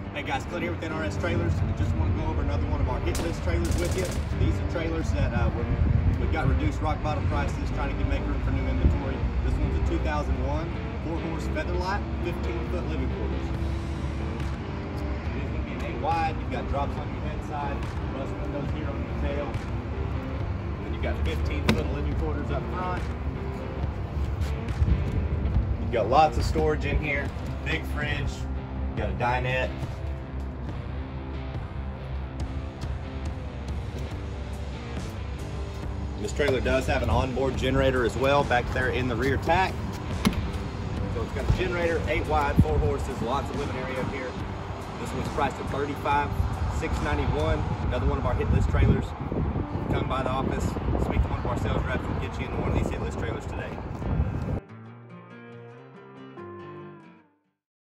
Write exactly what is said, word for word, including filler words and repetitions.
Hey guys, Clint here with N R S Trailers. I just want to go over another one of our hit list trailers with you. These are trailers that uh, we're, we've got reduced rock bottom prices, trying to get make room for new inventory. This one's a two thousand one four horse Featherlite, fifteen foot living quarters. It is going to be an eight wide. You've got drops on your head side, rust windows here on your tail. And you've got fifteen foot living quarters up front. You've got lots of storage in here, big fridge. You've got a dinette. This trailer does have an onboard generator as well back there in the rear tack. So it's got a generator, eight wide, four horses, lots of living area up here. This one's priced at thirty-five thousand six hundred ninety-one dollars. Another one of our hit list trailers. Come by the office, speak to one of our sales reps, and get you into one of these hit list trailers today.